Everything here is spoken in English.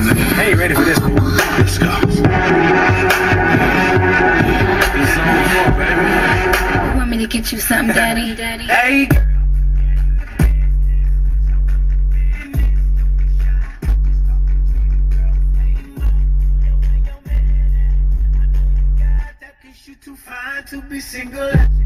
Hey, you ready for this? Let's go. Want me to get you something, daddy? Hey. You too fine to be single.